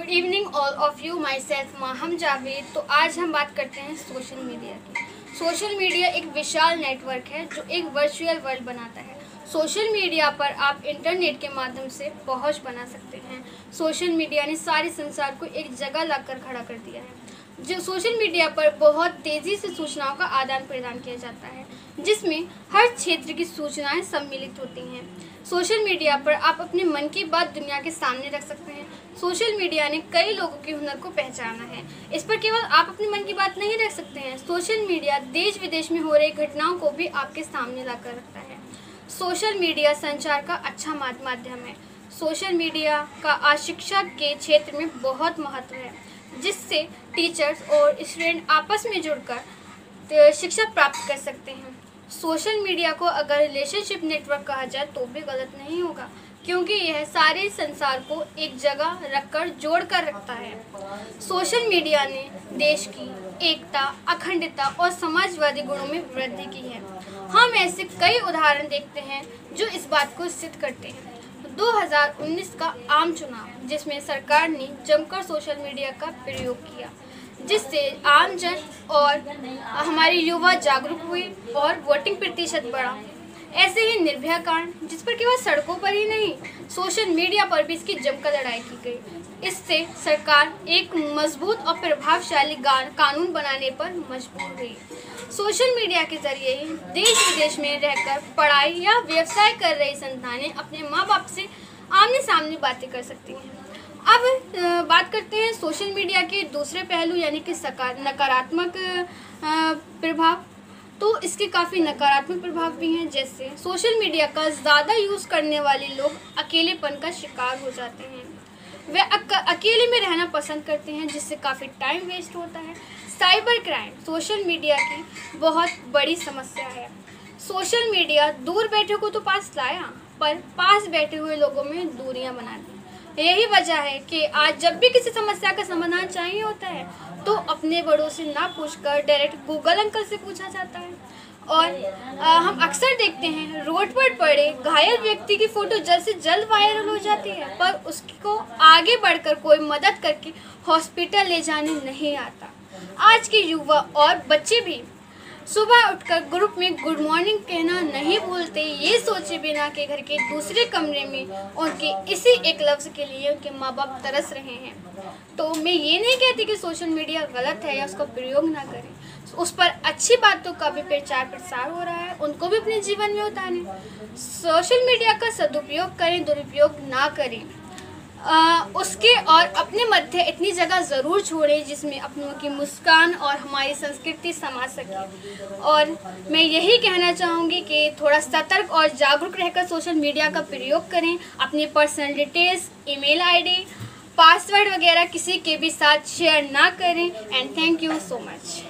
Good evening all of you, myself Maham Javed. तो आज हम बात करते हैं सोशल मीडिया की। सोशल मीडिया एक विशाल नेटवर्क है जो एक वर्चुअल वर्ल्ड बनाता है। सोशल मीडिया पर आप इंटरनेट के माध्यम से पहुंच बना सकते हैं। सोशल मीडिया ने सारे संसार को एक जगह लाकर खड़ा कर दिया है। जो सोशल मीडिया पर बहुत तेज़ी से सूचनाओं का आदान प्रदान किया जाता है, जिसमें हर क्षेत्र की सूचनाएं सम्मिलित होती हैं। सोशल मीडिया पर आप अपने मन की बात दुनिया के सामने रख सकते हैं। सोशल मीडिया ने कई लोगों के हुनर को पहचाना है। इस पर केवल आप अपने मन की बात नहीं रख सकते हैं, सोशल मीडिया देश विदेश में हो रही घटनाओं को भी आपके सामने लाकर रखता है। सोशल मीडिया संचार का अच्छा माध्यम है। सोशल मीडिया का आज शिक्षा के क्षेत्र में बहुत महत्व है, जिससे टीचर्स और स्टूडेंट आपस में जुड़कर शिक्षा प्राप्त कर सकते हैं। सोशल मीडिया को अगर रिलेशनशिप नेटवर्क कहा जाए तो भी गलत नहीं होगा, क्योंकि यह सारे संसार को एक जगह रखकर जोड़ कर रखता है। सोशल मीडिया ने देश की एकता, अखंडता और समाजवादी गुणों में वृद्धि की है। हम ऐसे कई उदाहरण देखते हैं जो इस बात को सिद्ध करते हैं। 2019 का आम चुनाव, जिसमें सरकार ने जमकर सोशल मीडिया का प्रयोग किया, जिससे आमजन और हमारी युवा जागरूक हुए और वोटिंग प्रतिशत बढ़ा। ऐसे ही निर्भया कांड, जिस पर केवल सड़कों पर ही नहीं, सोशल मीडिया पर भी इसकी जमकर लड़ाई की गई। इससे सरकार एक मजबूत और प्रभावशाली कानून बनाने पर मजबूर हुई। सोशल मीडिया के जरिए ही देश विदेश में रहकर पढ़ाई या व्यवसाय कर रही संतानें अपने माँ बाप से आमने सामने बातें कर सकती हैं। अब बात करते हैं सोशल मीडिया के दूसरे पहलू, यानी कि नकारात्मक प्रभाव। तो इसके काफ़ी नकारात्मक प्रभाव भी हैं, जैसे सोशल मीडिया का ज़्यादा यूज़ करने वाले लोग अकेलेपन का शिकार हो जाते हैं। वे अकेले में रहना पसंद करते हैं, जिससे काफ़ी टाइम वेस्ट होता है। साइबर क्राइम सोशल मीडिया की बहुत बड़ी समस्या है। सोशल मीडिया दूर बैठे को तो पास लाया, पर पास बैठे हुए लोगों में दूरियां बना दी। यही वजह है कि आज जब भी किसी समस्या का समाधान चाहिए होता है तो अपने बड़ों से ना पूछकर डायरेक्ट गूगल अंकल से पूछा जाता है। और हम अक्सर देखते हैं रोड पर पड़े घायल व्यक्ति की फ़ोटो जल्द से जल्द वायरल हो जाती है, पर उसको आगे बढ़कर कोई मदद करके हॉस्पिटल ले जाने नहीं आता। आज के युवा और बच्चे भी सुबह उठकर ग्रुप में गुड मॉर्निंग कहना नहीं भूलते, ये सोचे बिना कि घर के दूसरे कमरे में उनके इसी एक लफ्ज़ के लिए उनके माँ बाप तरस रहे हैं। तो मैं ये नहीं कहती कि सोशल मीडिया गलत है या उसका प्रयोग ना करें, उस पर अच्छी बातों का भी प्रचार प्रसार हो रहा है, उनको भी अपने जीवन में उतारें। सोशल मीडिया का सदुपयोग करें, दुरुपयोग ना करें। उसके और अपने मध्य इतनी जगह ज़रूर छोड़ें जिसमें अपनों की मुस्कान और हमारी संस्कृति समा सके। और मैं यही कहना चाहूँगी कि थोड़ा सतर्क और जागरूक रहकर सोशल मीडिया का प्रयोग करें। अपनी personal details, email ID, password वगैरह किसी के भी साथ शेयर ना करें। And thank you so much.